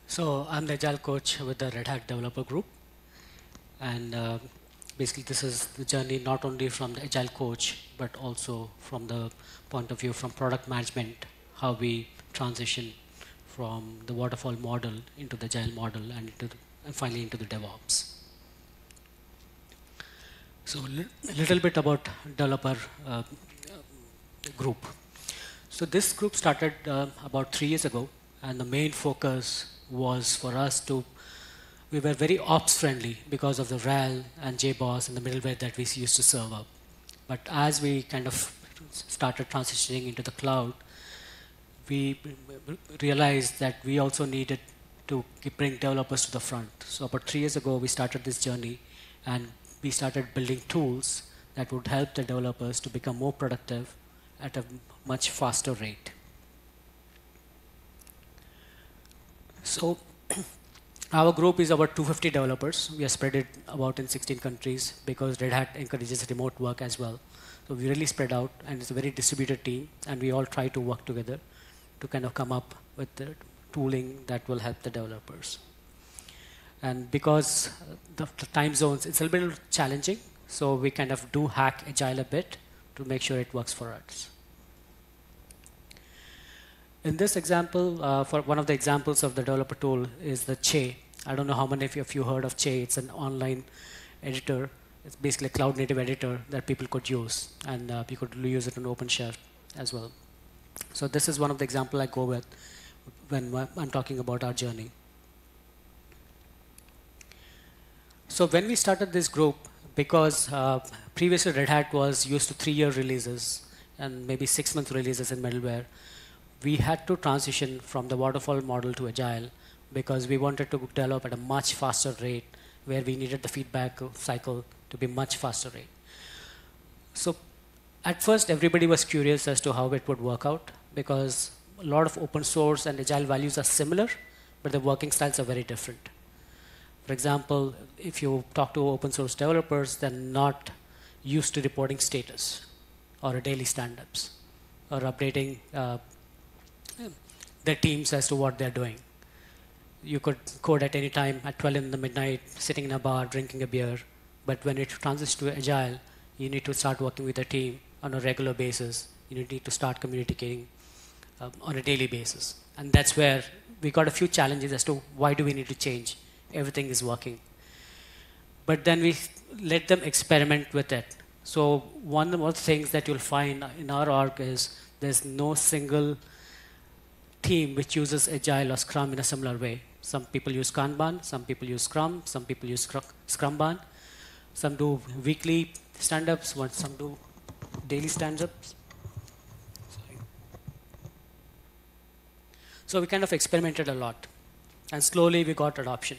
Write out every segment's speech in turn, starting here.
So I'm the Agile coach with the Red Hat Developer Group. And basically this is the journey not only from the Agile coach, but also from the point of view from product management, how we transition from the waterfall model into the Agile model and finally into the DevOps. So a little bit about developer group. So this group started about 3 years ago, and the main focus was for us to, we were very ops friendly because of the RHEL and JBoss and the middleware that we used to serve up. But as we kind of started transitioning into the cloud, we realized that we also needed to bring developers to the front. So about 3 years ago, we started this journey, and we started building tools that would help the developers to become more productive at a much faster rate. So our group is about 250 developers. We are spread it about in 16 countries because Red Hat encourages remote work as well. So we really spread out, and it's a very distributed team, and we all try to work together to kind of come up with the tooling that will help the developers. And because the time zones, it's a little bit challenging, so we kind of do hack Agile a bit to make sure it works for us. In this example, for one of the examples of the developer tool is the Che. I don't know how many of you heard of Che. It's an online editor. It's basically a cloud-native editor that people could use, and you could use it on OpenShift as well. So this is one of the examples I go with when I'm talking about our journey. So when we started this group, because previously Red Hat was used to 3-year releases and maybe 6-month releases in middleware, we had to transition from the waterfall model to Agile because we wanted to develop at a much faster rate where we needed the feedback cycle to be much faster rate. So at first, everybody was curious as to how it would work out because a lot of open source and Agile values are similar, but the working styles are very different. For example, if you talk to open source developers, they're not used to reporting status or a daily stand-ups or updating their teams as to what they're doing. You could code at any time at 12 in the midnight, sitting in a bar, drinking a beer. But when it transitions to Agile, you need to start working with a team on a regular basis. You need to start communicating on a daily basis. And that's where we got a few challenges as to why do we need to change. Everything is working. But then we let them experiment with it. So one of the things that you'll find in our org is there's no single team which uses Agile or Scrum in a similar way. Some people use Kanban, some people use Scrum, some people use Scrumban, some do weekly stand-ups, some do daily stand-ups. So we kind of experimented a lot, and slowly we got adoption.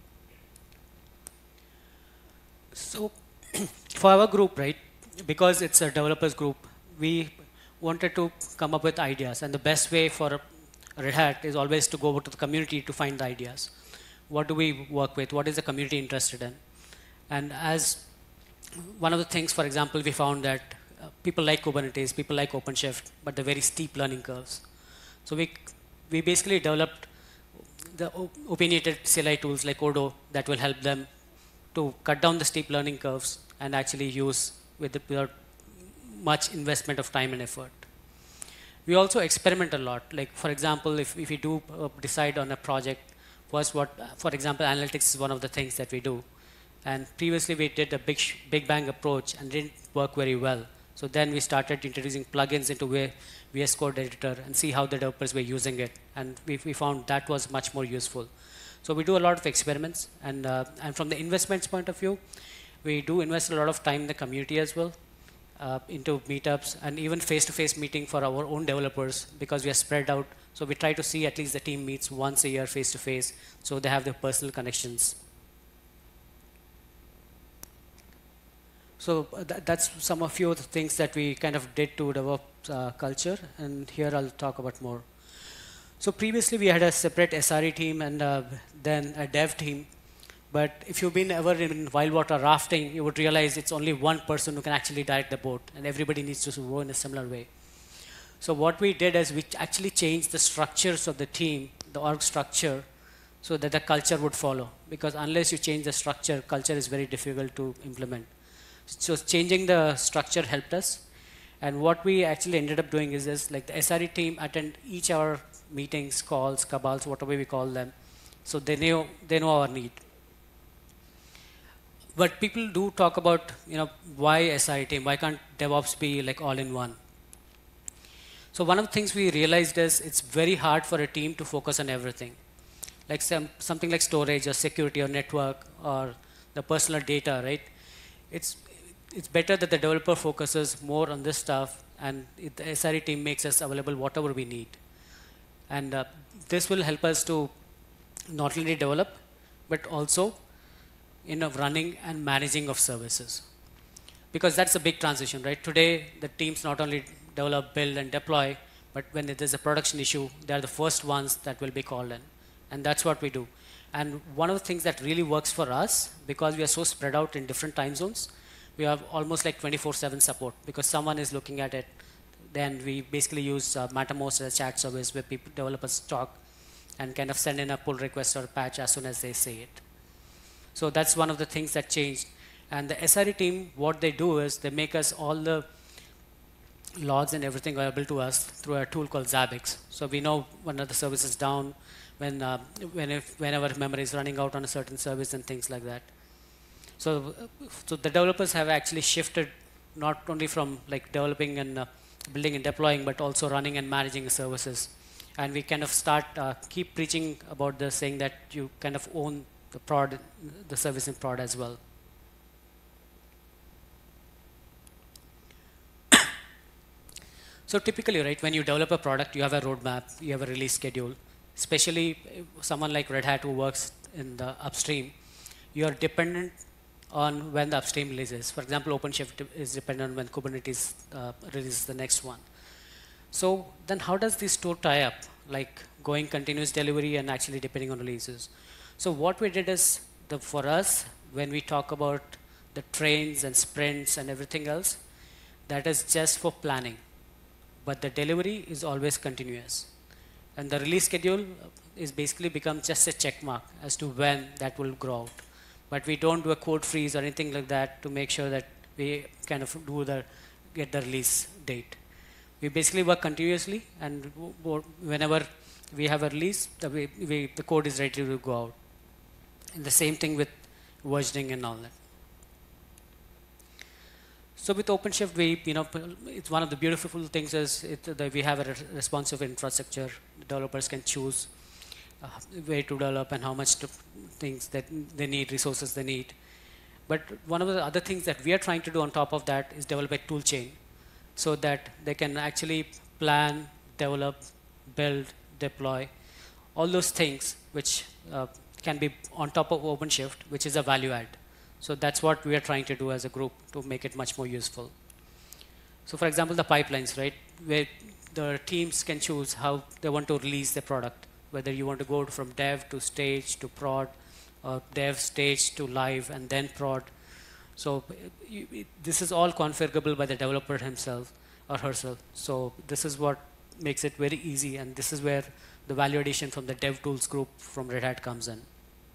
So for our group, right, because it's a developers group, we wanted to come up with ideas, and the best way for Red Hat is always to go over to the community to find the ideas. What do we work with? What is the community interested in? And as one of the things, for example, we found that people like Kubernetes, people like OpenShift, but they're very steep learning curves. So we basically developed the opinionated CLI tools like Odo that will help them to cut down the steep learning curves and actually use without much investment of time and effort. We also experiment a lot. Like, for example, if we do decide on a project, first for example, analytics is one of the things that we do. And previously we did a big bang approach and didn't work very well. So then we started introducing plugins into VS Code editor and see how the developers were using it. And we found that was much more useful. So we do a lot of experiments. And from the investments point of view, we do invest a lot of time in the community as well. Into meetups and even face-to-face meeting for our own developers because we are spread out. So we try to see at least the team meets once a year face-to-face so they have their personal connections. So that's some of the things that we kind of did to develop culture, and here I'll talk about more. So previously we had a separate SRE team and then a dev team. But if you've been ever in wild water rafting, you would realize it's only one person who can actually direct the boat, and everybody needs to row in a similar way. So what we did is we actually changed the structures of the team, the org structure, so that the culture would follow. Because unless you change the structure, culture is very difficult to implement. So changing the structure helped us. And what we actually ended up doing is this, like the SRE team attend each our meetings, calls, cabals, whatever we call them. So they know our need. But people do talk about, why SRE team? Why can't DevOps be like all in one? So one of the things we realized is it's very hard for a team to focus on everything. Like something like storage or security or network or the personal data, right? It's better that the developer focuses more on this stuff, and the SRE team makes us available whatever we need. And this will help us to not only develop, but also running and managing of services. Because that's a big transition, right? Today, the teams not only develop, build, and deploy, but when there's a production issue, they're the first ones that will be called in. And that's what we do. And one of the things that really works for us, because we are so spread out in different time zones, we have almost like 24/7 support, because someone is looking at it. Then we basically use Mattermost as a chat service where developers talk and kind of send in a pull request or a patch as soon as they say it. So that's one of the things that changed. And the SRE team, what they do is they make us all the logs and everything available to us through a tool called Zabbix. So we know when the service is down, whenever memory is running out on a certain service and things like that. So the developers have actually shifted not only from like developing and building and deploying, but also running and managing services. And we kind of keep preaching about this, saying that you kind of own the service in prod as well. So typically, right, when you develop a product, you have a roadmap, you have a release schedule. Especially someone like Red Hat who works in the upstream, you are dependent on when the upstream releases. For example, OpenShift is dependent on when Kubernetes releases the next one. So then how does these two tie up, like going continuous delivery and actually depending on releases? So what we did is, for us, when we talk about the trains and sprints and everything else, that is just for planning. But the delivery is always continuous. And the release schedule is basically becomes just a check mark as to when that will grow out. But we don't do a code freeze or anything like that to make sure that we kind of get the release date. We basically work continuously, and whenever we have a release, the code is ready to go out. And the same thing with versioning and all that. So with OpenShift, it's one of the beautiful things is that we have a responsive infrastructure. Developers can choose where to develop and how much things that they need, resources they need. But one of the other things that we are trying to do on top of that is develop a tool chain, so that they can actually plan, develop, build, deploy, all those things which can be on top of OpenShift, which is a value add. So that's what we are trying to do as a group to make it much more useful. So for example, the pipelines, right, where the teams can choose how they want to release the product, whether you want to go from dev to stage to prod, or dev stage to live and then prod. So this is all configurable by the developer himself or herself. So this is what makes it very easy, and this is where the value addition from the dev tools group from Red Hat comes in.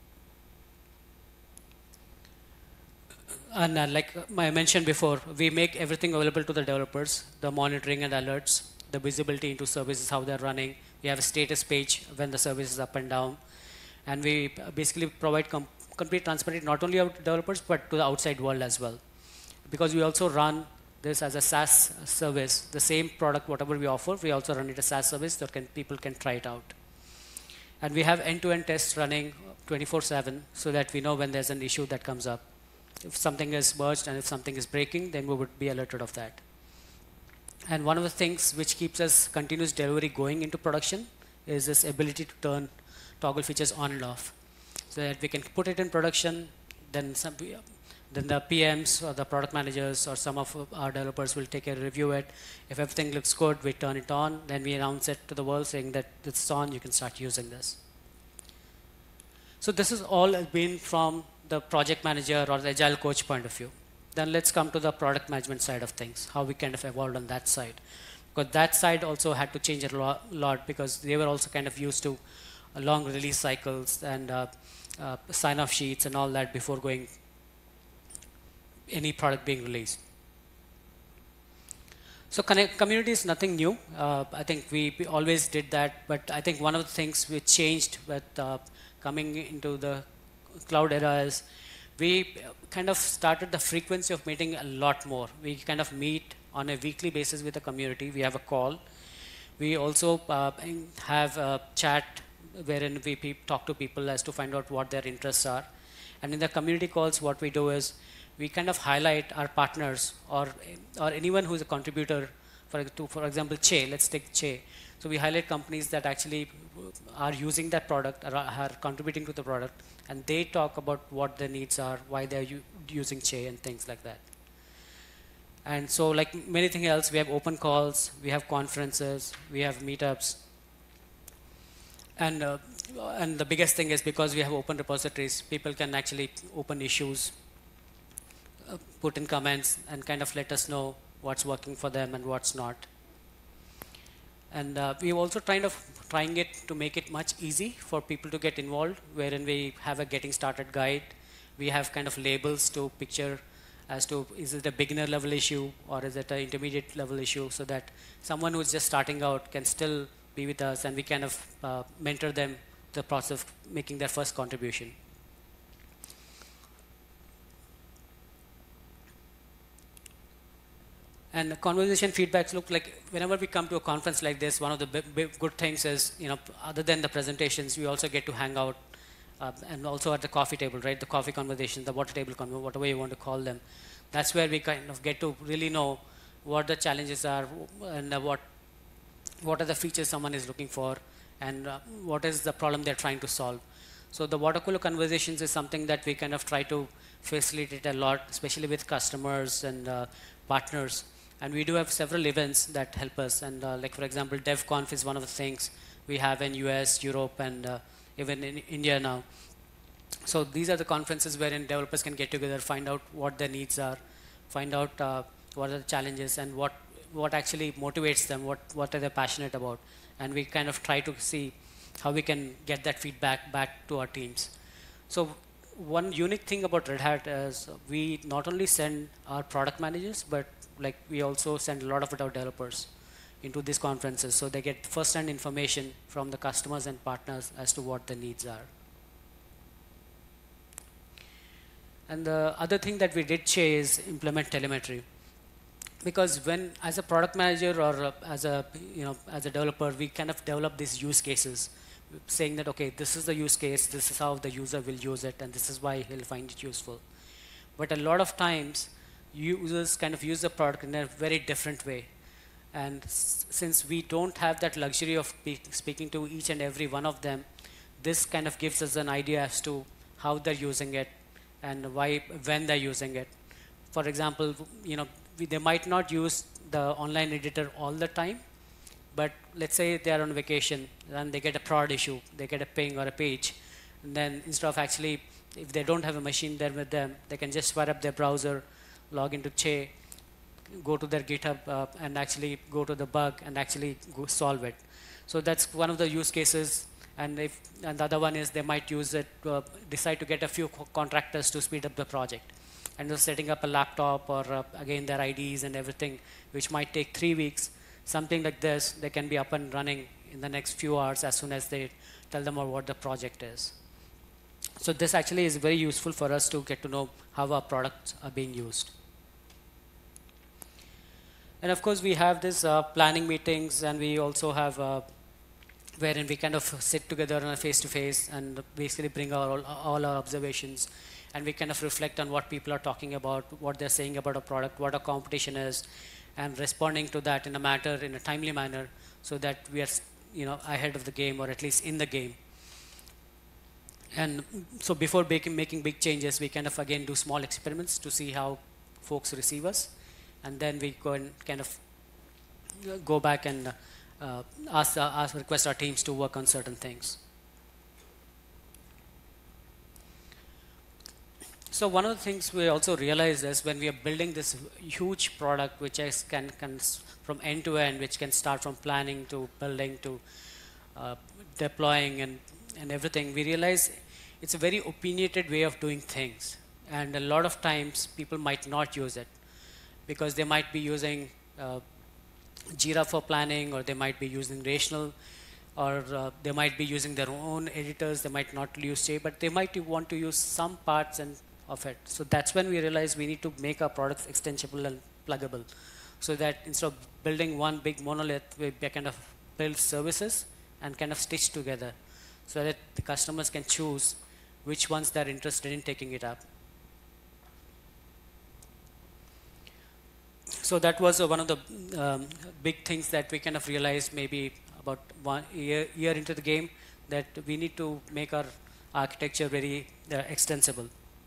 And like I mentioned before, we make everything available to the developers, the monitoring and alerts, the visibility into services, how they're running. We have a status page when the service is up and down. And we basically provide complete transparency, not only to developers, but to the outside world as well. Because we also run this as a SaaS service, the same product, whatever we offer, we also run it as a SaaS service so people can try it out. And we have end-to-end tests running 24/7 so that we know when there's an issue that comes up. If something is merged and if something is breaking, then we would be alerted of that. And one of the things which keeps us continuous delivery going into production is this ability to turn toggle features on and off, so that we can put it in production, then the PMs or the product managers or some of our developers will take a review it. If everything looks good, we turn it on, then we announce it to the world saying that it's on, you can start using this. So this is all been from the project manager or the agile coach point of view. Then let's come to the product management side of things, how we kind of evolved on that side. Because that side also had to change a lot because they were also kind of used to long release cycles and sign-off sheets and all that before going any product being released. So community is nothing new. I think we always did that, but I think one of the things which changed with coming into the cloud era is we kind of started the frequency of meeting a lot more. We kind of meet on a weekly basis with the community. We have a call. We also have a chat wherein we talk to people as to find out what their interests are. And in the community calls, what we do is we kind of highlight our partners or anyone who is a contributor. For example, Che. Let's take Che. So we highlight companies that actually are using that product, are contributing to the product, and they talk about what their needs are, why they're using Che, and things like that. And so, like many things else, we have open calls, we have conferences, we have meetups, and the biggest thing is because we have open repositories, people can actually open issues, put in comments, and kind of let us know what's working for them and what's not. And we're also trying it to make it much easy for people to get involved, wherein we have a getting started guide. We have kind of labels to picture as to is it a beginner level issue or is it an intermediate level issue, so that someone who's just starting out can still be with us and we kind of mentor them the process of making their first contribution. And the conversation feedbacks look like whenever we come to a conference like this, one of the good things is, other than the presentations, we also get to hang out and also at the coffee table, right? The coffee conversations, the water table conversation, whatever you want to call them. That's where we kind of get to really know what the challenges are and what are the features someone is looking for and what is the problem they're trying to solve. So the water cooler conversations is something that we kind of try to facilitate a lot, especially with customers and partners. And we do have several events that help us. And like, for example, DevConf is one of the things we have in US, Europe, and even in India now. So these are the conferences wherein developers can get together, find out what their needs are, find out what are the challenges and what actually motivates them, what are they passionate about. And we kind of try to see how we can get that feedback back to our teams. So one unique thing about Red Hat is we not only send our product managers, but like we also send a lot of our developers into these conferences, so they get first-hand information from the customers and partners as to what the needs are. And the other thing that we did is implement telemetry, because when as a product manager or as a developer, we kind of develop these use cases, saying that okay, this is the use case, this is how the user will use it, and this is why he'll find it useful. But a lot of times, users kind of use the product in a very different way. And since we don't have that luxury of speaking to each and every one of them, this kind of gives us an idea as to how they're using it and when they're using it. For example, they might not use the online editor all the time, but let's say they are on vacation and they get a prod issue, they get a ping or a page, and then instead of actually, if they don't have a machine there with them, they can just fire up their browser, log into Che, go to their GitHub and actually go to the bug and actually go solve it. So that's one of the use cases. And the other one is they might use it, decide to get a few contractors to speed up the project. And they're setting up a laptop or again their IDs and everything, which might take 3 weeks. Something like this, they can be up and running in the next few hours as soon as they tell them what the project is. So this actually is very useful for us to get to know how our products are being used. And of course, we have this planning meetings, and we also have wherein we kind of sit together on a face-to-face and basically bring all our observations, and we kind of reflect on what people are talking about, what they're saying about a product, what our competition is, and responding to that in a timely manner, so that we are ahead of the game, or at least in the game. And so before making big changes, we kind of again do small experiments to see how folks receive us, and then we go and kind of go back and request our teams to work on certain things. So one of the things we also realize is when we are building this huge product, which can from end to end, which can start from planning to building to deploying and and everything, we realize it's a very opinionated way of doing things. And a lot of times people might not use it because they might be using Jira for planning, or they might be using Rational, or they might be using their own editors. They might not use J, but they might want to use some parts of it. So that's when we realize we need to make our products extensible and pluggable, so that instead of building one big monolith, we kind of build services and kind of stitch together, so that the customers can choose which ones they're interested in taking it up. So that was one of the big things that we kind of realized maybe about 1 year into the game, that we need to make our architecture very extensible.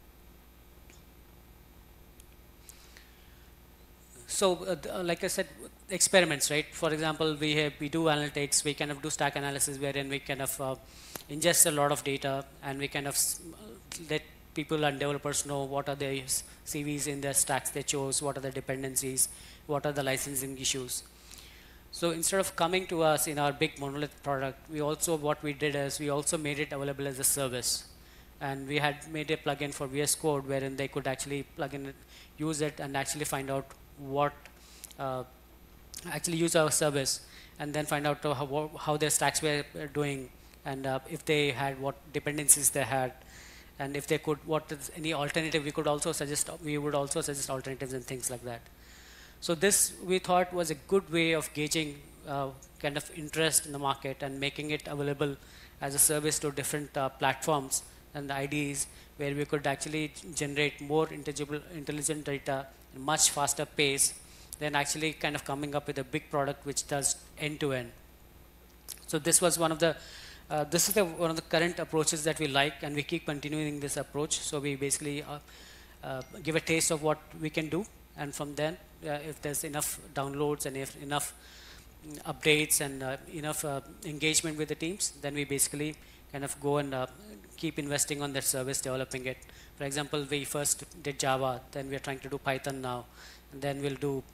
So like I said, experiments, right? For example, we do analytics, we kind of do stack analysis, wherein we kind of ingest a lot of data, and we kind of let people and developers know what are their CVs in their stacks they chose, what are the dependencies, what are the licensing issues. So instead of coming to us in our big monolith product, what we did is we also made it available as a service. And we had made a plugin for VS Code wherein they could actually plug in, use it, and actually find out what, actually use our service, and then find out how their stacks were doing, and if they had what dependencies they had, and if they could, what is any alternative, we would also suggest alternatives and things like that. So this, we thought, was a good way of gauging kind of interest in the market and making it available as a service to different platforms and IDEs, where we could actually generate more intelligent data at a much faster pace than actually kind of coming up with a big product which does end-to-end. So this was one of the one of the current approaches that we like, and we keep continuing this approach. So we basically give a taste of what we can do, and from then, if there's enough downloads and if enough updates and enough engagement with the teams, then we basically kind of go and keep investing on that service, developing it. For example, we first did Java, then we're trying to do Python now, and then we'll do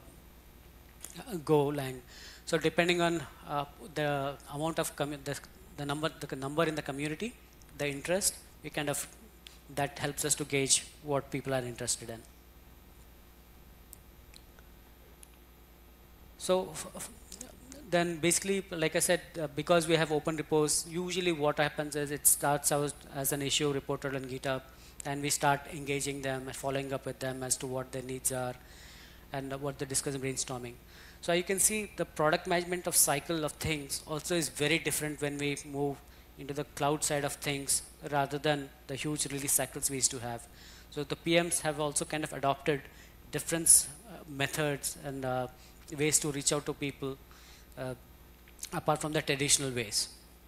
Golang. So depending on the amount of the number in the community, the interest, we kind of, that helps us to gauge what people are interested in. So then basically, like I said, because we have open repos, usually what happens is it starts out as an issue reported on GitHub, and we start engaging them and following up with them as to what their needs are and what the discussion brainstorming. So you can see the product management of cycle of things also is very different when we move into the cloud side of things rather than the huge release cycles we used to have. So the PMs have also kind of adopted different methods and ways to reach out to people apart from the traditional ways.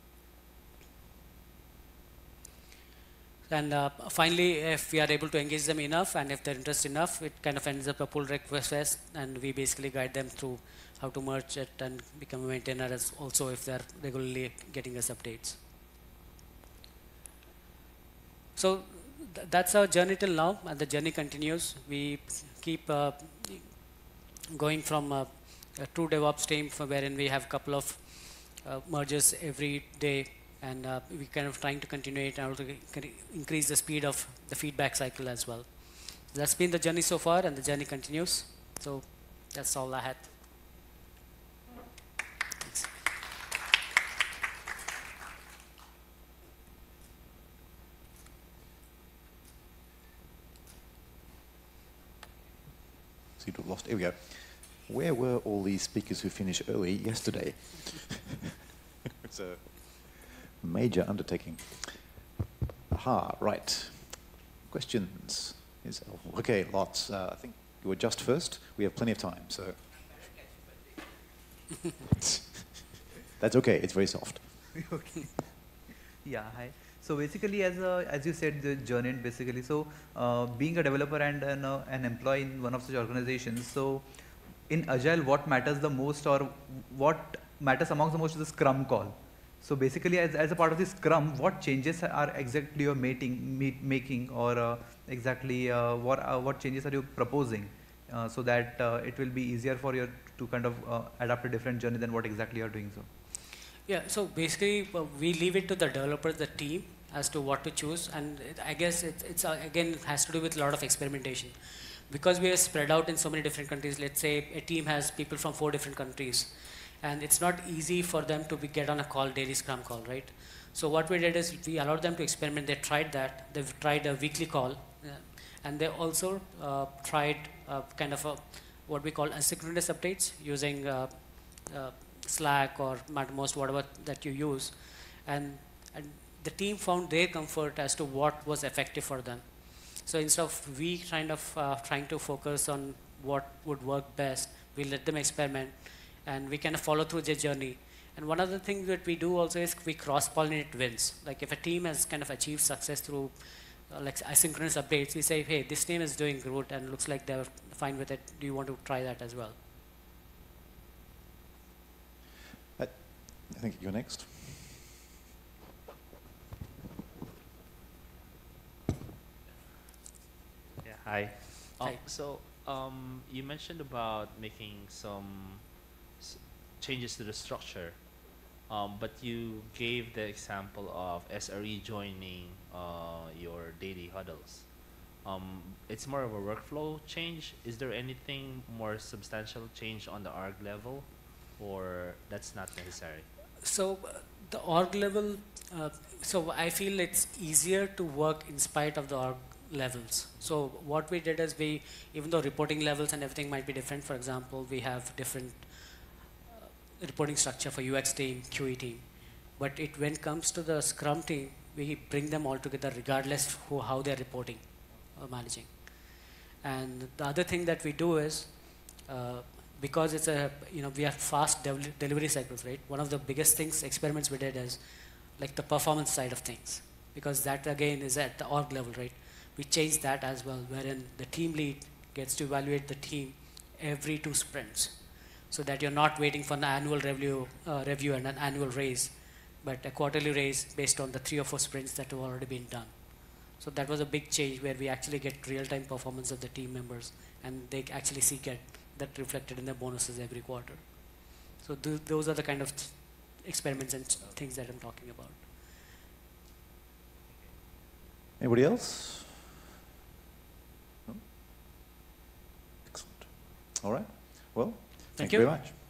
And finally, if we are able to engage them enough and if they're interested enough, it kind of ends up a pull request, and we basically guide them through how to merge it and become a maintainer, as also if they're regularly getting us updates. So that's our journey till now, and the journey continues. We keep going from a true DevOps team wherein we have a couple of mergers every day, and we kind of trying to continue it and also increase the speed of the feedback cycle as well. That's been the journey so far, and the journey continues. So that's all I had. Thanks. Seem to have lost. Here we go. Where were all these speakers who finished early yesterday? It's a major undertaking. Aha, right. Questions? Okay, lots. I think you were just first. We have plenty of time, so. That's okay. It's very soft. Okay. Yeah, hi. So basically, as you said, the journey basically. So being a developer and an employee in one of such organizations. So in Agile, what matters the most, or what matters amongst the most, is the Scrum call. So basically, as a part of this Scrum, what changes are exactly you're making, or exactly what changes are you proposing, so that it will be easier for you to kind of adapt a different journey than what exactly you're doing so? Yeah, so basically we leave it to the developers, the team, as to what to choose, and I guess it's again has to do with a lot of experimentation. Because we are spread out in so many different countries, let's say a team has people from 4 different countries, and it's not easy for them to get on a call, daily scrum call, right? So what we did is we allowed them to experiment. They tried that. They've tried a weekly call, and they also tried kind of what we call asynchronous updates using Slack or Mattermost, whatever that you use, and the team found their comfort as to what was effective for them. So instead of we kind of trying to focus on what would work best, we let them experiment, and we kind of follow through their journey. And one other thing that we do also is we cross-pollinate wins. Like if a team has kind of achieved success through like asynchronous updates, we say, hey, this team is doing good and looks like they're fine with it. Do you want to try that as well? I think you're next. Yeah, hi. Hi. So you mentioned about making some changes to the structure, but you gave the example of SRE joining your daily huddles. It's more of a workflow change. Is there anything more substantial change on the org level, or that's not necessary? So the org level, so I feel it's easier to work in spite of the org levels. So what we did is we, even though reporting levels and everything might be different, for example, we have different reporting structure for UX team, QE team. But when it comes to the Scrum team, we bring them all together regardless how they're reporting or managing. And the other thing that we do is, because it's a, we have fast delivery cycles, right? One of the biggest experiments we did is like the performance side of things, because that again is at the org level, right? We changed that as well, wherein the team lead gets to evaluate the team every 2 sprints, so that you're not waiting for an annual review and an annual raise, but a quarterly raise based on the 3 or 4 sprints that have already been done. So that was a big change where we actually get real-time performance of the team members, and they actually get that reflected in their bonuses every quarter. So those are the kind of experiments and things that I'm talking about. Anybody else? No? Excellent. All right. Well, thank you very much.